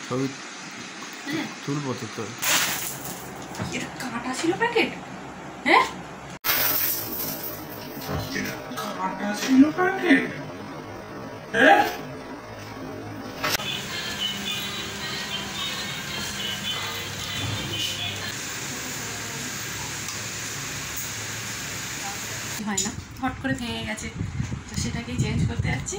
ছবি তুলবো তো তোর। এটা কাটা ছিল প্যাকেট? হ্যাঁ কাটা ছিল প্যাকেট? হ্যাঁ হয় না, হট করে ভেঙে গেছে, তো সেটাকেই চেঞ্জ করতে যাচ্ছি।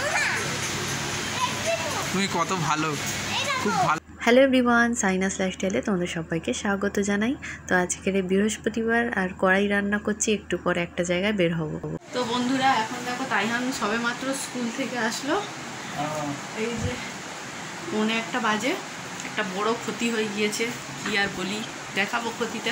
তুমি কত ভালো, খুব ভালো। হ্যালো এভরিওয়ান, সাইনাস লাইফস্টাইলে তোমাদের সবাইকে স্বাগত জানাই। তো আজকের বৃহস্পতিবার আর কড়াই রান্না করছি, একটু পরে একটা জায়গায় বের হব। তো বন্ধুরা এখন দেখো তাইহান সবে মাত্র স্কুল থেকে আসলো। এই যে 1:45 বাজে, একটা বড় ক্ষতি হয়ে গিয়েছে, কি আর বলি, দেখাবো ক্ষতিটা।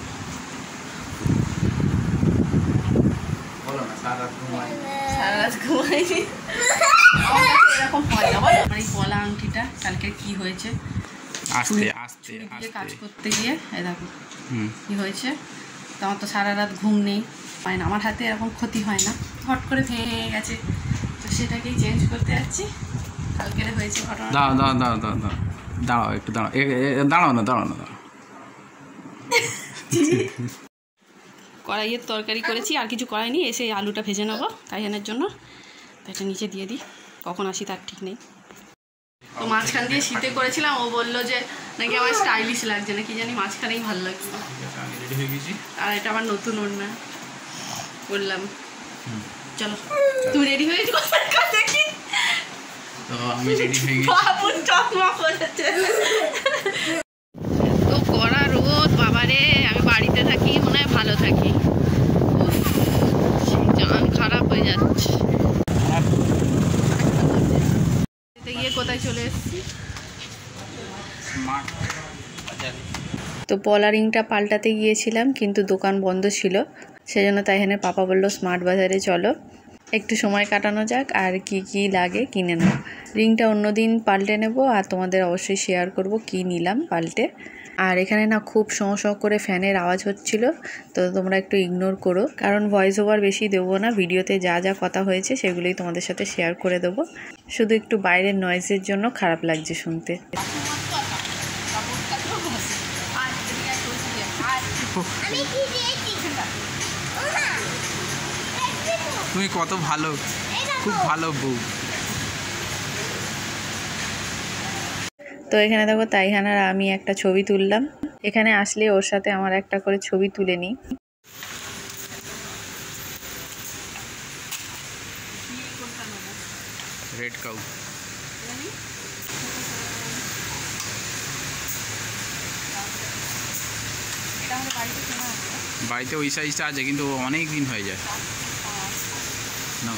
সারা রাত ঘুমাইনি, এরকম হয় না। আমার এই পলা আংটিটা কালকে কি হয়েছে, আস্তে আস্তে কাজ করতে গিয়ে এই দেখো কি হয়েছে। তো আমার তো সারা রাত ঘুম নেই, হয় না, আমার হাতে এরকম ক্ষতি হয় না, হট করে ভেঙে গেছে, তো সেটাকেই চেঞ্জ করতে যাচ্ছি। কালকের হয়েছে ঘটনা। দাঁড়াও দাঁড়াও দাঁড়াও দাঁড়াও দাঁড়াও একটু দাঁড়াও, দাঁড়াও না দাঁড়াও না দাঁড়াও। কড়াইয়ের তরকারি করেছি, আর কিছু করাইনি, এসে আলুটা ভেজে নেবো তাইহানের জন্য। তো এটা নিচে দিয়ে দিই, কখন আসি তার ঠিক নেই। তো মাঝখান দিয়ে শীতে করেছিলাম, ও বললো যে নাকি আমার স্টাইলিশ লাগছে না, কি জানি মাঝখানেই ভালো লাগছে। আর এটা আমার নতুন ওড়না বললাম। চলো তুই রেডি হয়ে দেখি। তো আমি রেডি হয়ে গেছি। বাবুর চকমা করেছে। তো কড়া রোদ বাবারে, আমি বাড়িতে থাকি মনে হয় ভালো থাকি, জান খারাপ হয়ে যাচ্ছে। গিয়ে কোথায় চলে এসেছি, তো পলারিংটা পাল্টাতে গিয়েছিলাম, কিন্তু দোকান বন্ধ ছিল, সেজন্য তাইহানের পাপা বলল স্মার্ট বাজারে চলো, একটু সময় কাটানো যাক, আর কি কি লাগে কিনে নেব। রিংটা অন্যদিন পাল্টে নেব, আর তোমাদের অবশ্যই শেয়ার করব কি নিলাম পাল্টে। আর এখানে না খুব শঁ শঁ করে ফ্যানের আওয়াজ হচ্ছিল, তো তোমরা একটু ইগনোর করো, কারণ ভয়েস ওভার বেশি দেবো না, ভিডিওতে যা যা কথা হয়েছে সেগুলোই তোমাদের সাথে শেয়ার করে দেবো, শুধু একটু বাইরের নয়েজের জন্য খারাপ লাগছে শুনতে। তুমি কত ভালো, খুব ভালো বউ। তো এখানে দেখো তাইহান আর আমি একটা ছবি তুললাম, এখানে আসলে ওর সাথে আমার একটা করে ছবি তুলে নিই। Red cow. বাড়িতে ওই সাইজটা আছে, কিন্তু অনেক দিন হয়ে যায় না।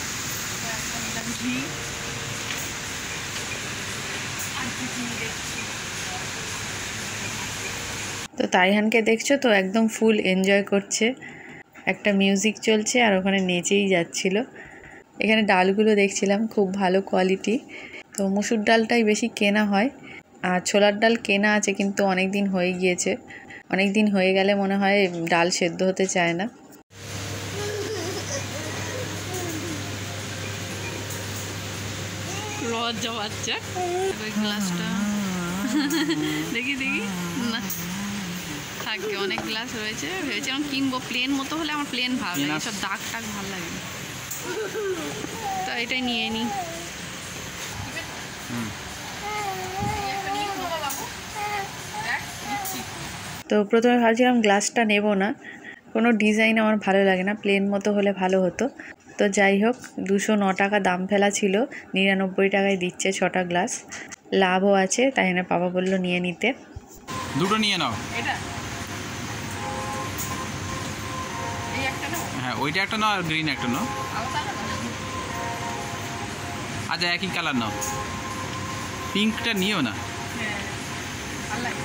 তো তাইহানকে দেখছো তো, একদম ফুল এনজয় করছে, একটা মিউজিক চলছে আর ওখানে নেচেই যাচ্ছিল। এখানে ডালগুলো দেখছিলাম খুব ভালো কোয়ালিটি, তো মুসুর ডালটাই বেশি কেনা হয়, আর ছোলার ডাল কেনা আছে কিন্তু অনেক দিন হয়ে গিয়েছে, অনেক দিন হয়ে গেলে মনে হয় ডাল সেদ্ধ হতে চায় না। লজ্জা বাচ্চা গ্লাসটা দেখি দেখি না থাকবে, অনেক গ্লাস রয়েছে, ভেবেছিলাম কিনবো, প্লেন মতো হলে আমার প্লেন ভালো লাগে, সব দাগ টাগ ভালো লাগে না, তো এটাই নিয়ে নিই। তো প্রথমে ভাবছিলাম গ্লাসটা নেব না, কোনো ডিজাইন আমার ভালো লাগে না, প্লেন মতো হলে ভালো হতো। তো যাই হোক, 209 টাকা দাম ফেলা ছিল, 99 টাকায় দিচ্ছে 6টা গ্লাস, লাভও আছে, তাই না বাবা বললো নিয়ে নিতে। দুটো নিয়ে নাও। এটা এই একটা নাও, হ্যাঁ ওইটা একটা নাও, আর গ্রিন একটা নাও। আচ্ছা একই কালার নাও, পিঙ্কটা নিও না। হ্যাঁ ভালো লাগে।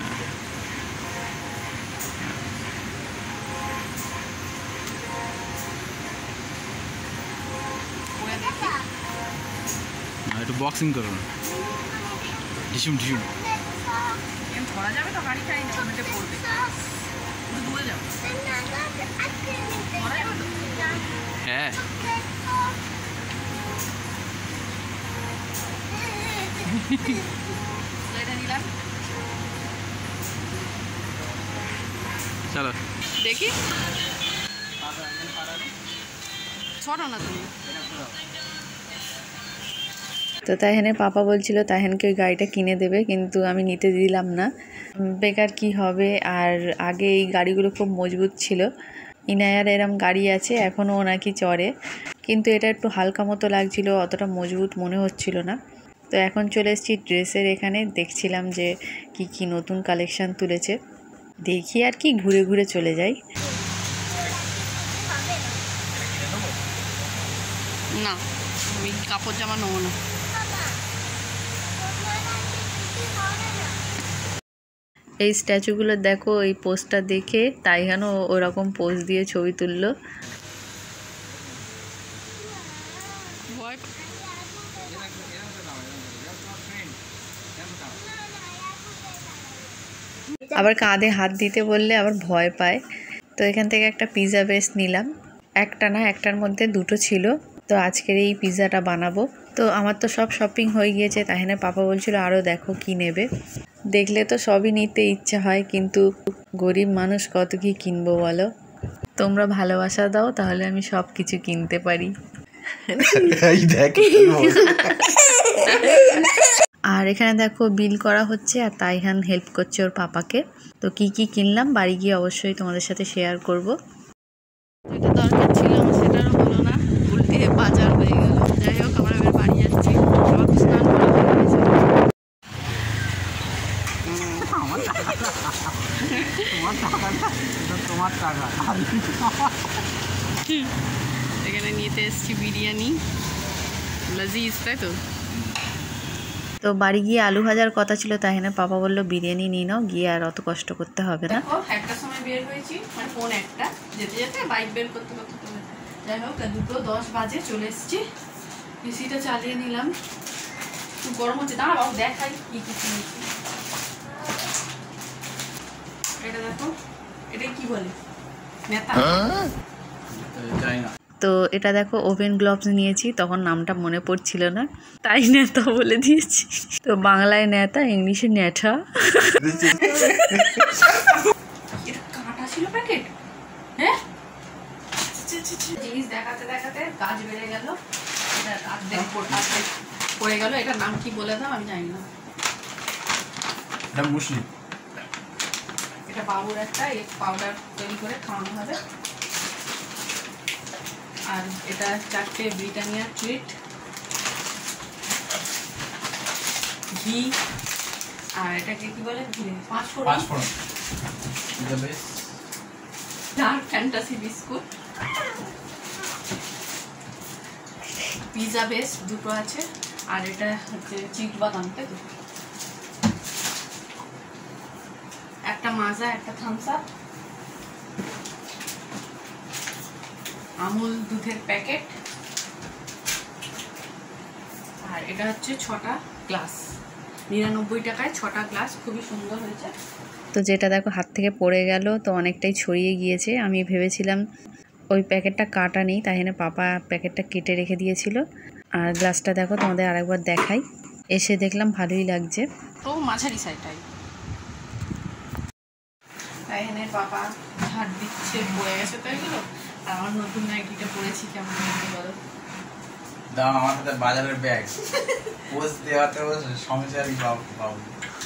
একটু বক্সিং করো না, ঢিসুম ঢিসুম। ধরা যাবে তো, গাড়ি চাই না, উল্টে পড়বে, দূরে যাও, ধরা যাবে তো। হ্যাঁ এটা চলো দেখি ছড়ো না তুমি। তো তাইহানের পাপা বলছিল তাইহানকে ওই গাড়িটা কিনে দেবে, কিন্তু আমি নিতে দিলাম না। বেকার কি হবে, আর আগে এই গাড়িগুলো খুব মজবুত ছিল। ইনায়ার এরম গাড়ি আছে, এখনও ও নাকি চড়ে, কিন্তু এটা একটু হালকা মতো লাগছিল, অতটা মজবুত মনে হচ্ছিল না। তো এখন চলে এসেছি ড্রেসের এখানে, দেখছিলাম যে কি কি নতুন কালেকশান তুলেছে, দেখি আর কি ঘুরে ঘুরে চলে যাই। না আমি কাপড় জামা নেবো না। এই স্ট্যাচুগুলো দেখো, এই পোজটা দেখে তাইহানও ওরকম পোজ দিয়ে ছবি তুললো। আবার কাঁধে হাত দিতে বললে আবার ভয় পায়। তো এখান থেকে একটা পিৎজা বেস নিলাম, একটা না, একটার মধ্যে দুটো ছিল। তো আজকের এই পিৎজাটা বানাবো। তো আমার তো সব শপিং হয়ে গিয়েছে, তাইহানের পাপা বলছিল আরও দেখো কি নেবে। দেখলে তো সবই নিতে ইচ্ছা হয়, কিন্তু গরিব মানুষ কত কি কিনবো বলো। তোমরা ভালোবাসা দাও, তাহলে আমি সব কিছু কিনতে পারি। আর এখানে দেখো বিল করা হচ্ছে, আর তাইহান হেল্প করছে ওর পাপাকে। তো কি কি কিনলাম বাড়ি গিয়ে অবশ্যই তোমাদের সাথে শেয়ার করব। যেটা দরকার ছিল আমার সেটারও হলো না, উল্টে বাজার হয়ে গেল। যাই হোক আমরা এবার বাড়ি যাচ্ছি, সব স্নান করা হয়ে গেছে। এখানে নিতে এসেছি বিরিয়ানি, লাজিজ, তাই তো। তো বাড়ি গিয়ে আলু ভাজার কথা ছিল, তাইহানের পাপা বললো বিরিয়ানি নিয়ে নাও, গিয়ে আর অত কষ্ট করতে হবে না। দেখো একটার সময় বের হয়েছি, মানে ফোন একটা যেতে যেতে বাইক বের করতে করতে করতে, যাই হোক 2:10 বাজে চলে এসেছি। এসিটা চালিয়ে নিলাম, খুব গরম হচ্ছে। দাঁড়া বাবু দেখাই কি কি কিনেছি। এটা দেখো, এটা কি বলে, নেতা। তো এটা দেখো ওভেন গ্লোভস নিয়েছি, তখন নামটা মনে পড়ছিল না, তাই নেতা বলে দিয়েছি। তো বাংলায় নেতা, ইংলিশে ন্যাঠা। এটা কাঁটা ছিল প্যাকেট, হ্যাঁ। জিনিস দেখাতে দেখাতে কাজ বেড়ে গেল, এটা অর্ধেক পড়ে গেল। এটার নাম কি বলে দাও, আমি জানি না। এটা বাবুর একটা এক পাউডার তৈরি করে খাওয়ানো হবে। আর এটা 4টে ব্রিটানিয়া ট্রিট, ঘি, আর এটাকে কি বলে, 5 ফোড়ন, dark fantasy biscuit, pizza base দুটো আছে, আর এটা হচ্ছে চিট বাদাম, তাই তো। একটা মাজা, একটা থামস আপ, আমুল দুধের প্যাকেট, আর এটা হচ্ছে 6টা গ্লাস, 99 টাকায় 6টা গ্লাস, খুবই সুন্দর হয়েছে। তো যেটা দেখো হাত থেকে পড়ে গেল, তো অনেকটাই ছড়িয়ে গিয়েছে। আমি ভেবেছিলাম ওই প্যাকেটটা কাটা নেই, তাই জন্য পাপা প্যাকেটটা কেটে রেখে দিয়েছিল। আর গ্লাসটা দেখো তোমাদের আরেকবার দেখাই, এসে দেখলাম ভালোই লাগছে। তো মাঝারি সাইডটাই তাই এখানে পাপা ঝাড় দিচ্ছে, পড়ে গেছে তো এগুলো। আর আমার নতুন নাইটিটা পরেছি, কেমন লাগছে বলো। দাও আমার হাতে বাজারের ব্যাগ, পোজ দেওয়াতে সমস্যারই বাবু।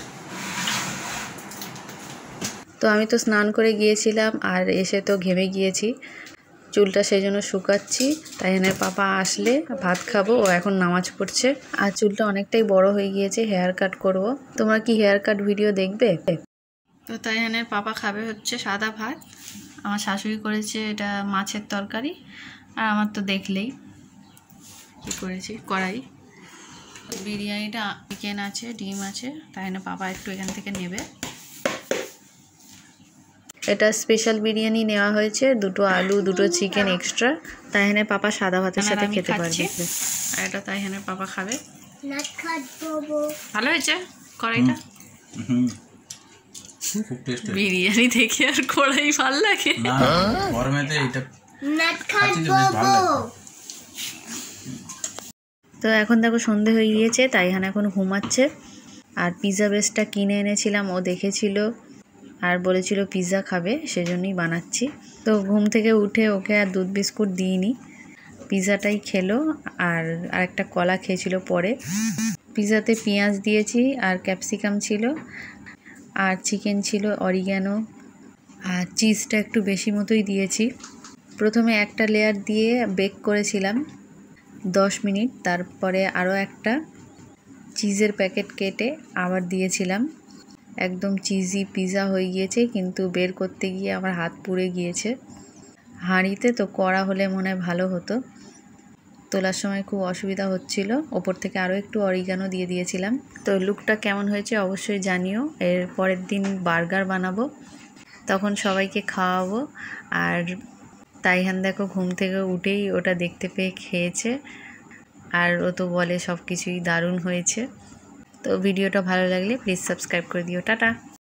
তো আমি তো স্নান করে গিয়েছিলাম, আর এসে তো ঘেমে গিয়েছি, চুলটা সেই জন্য শুকাচ্ছি। তাই এখানে পাপা আসলে ভাত খাবো, ও এখন নামাজ পড়ছে। আর চুলটা অনেকটাই বড় হয়ে গিয়েছে, হেয়ার কাট করব। তোমরা কি হেয়ার কাট ভিডিও দেখবে? তো তাই এখানে পাপা খাবে হচ্ছে সাদা ভাত, আমার শাশুড়ি করেছে এটা মাছের তরকারি, আর আমার তো দেখলেই কি করেছি, কড়াই। বিরিয়ানিটা চিকেন আছে, ডিম আছে, তাই জন্য পাপা একটু এখান থেকে নেবে। এটা স্পেশাল বিরিয়ানি নেওয়া হয়েছে, 2টো আলু 2টো চিকেন এক্সট্রা। তাই এখানে পাপা সাদা ভাতের সাথে খেতে পারবে। আর এটা তাই এখানে পাপা খাবে। ভালো হয়েছে কড়াইটা, বিরিয়ানি দেখে আর কড়াই ভাল লাগে না, গরমেতে এটা খাচ্ছি তো বেশ ভালো লাগে। তো এখন দেখো সন্ধে হয়ে গিয়েছে, তাই এখানে এখন ঘুমাচ্ছে। আর পিৎজা বেসটা কিনে এনেছিলাম, ও দেখেছিল, আর বলেছিল পিৎজা খাবে, সেজন্যই বানাচ্ছি। তো ঘুম থেকে উঠে ওকে আর দুধ বিস্কুট দিইনি, পিৎজাটাই খেলো আর আরেকটা কলা খেয়েছিল পরে। পিৎজাতে পেঁয়াজ দিয়েছি আর ক্যাপসিকাম ছিল আর চিকেন ছিল, অরিগ্যানো আর চিজটা একটু বেশি মতোই দিয়েছি। প্রথমে একটা লেয়ার দিয়ে বেক করেছিলাম 10 মিনিট, তারপরে আরও একটা চিজের প্যাকেট কেটে আবার দিয়েছিলাম। একদম চিজি পিৎজা হয়ে গিয়েছে, কিন্তু বের করতে গিয়ে আমার হাত পুড়ে গিয়েছে হাঁড়িতে। তো কড়া হলে মনে হয় ভালো হতো, তোলার সময় খুব অসুবিধা হচ্ছিল। ওপর থেকে আরও একটু অরিগানো দিয়ে দিয়েছিলাম। তো লুকটা কেমন হয়েছে অবশ্যই জানিও। এর পরের দিন বার্গার বানাবো, তখন সবাইকে খাওয়াবো। আর তাইহান দেখো ঘুম থেকে উঠেই ওটা দেখতে পেয়ে খেয়েছে, আর ও তো বলে সব কিছুই দারুণ হয়েছে। তো ভিডিওটা ভালো লাগলে প্লিজ সাবস্ক্রাইব করে দিও। টাটা।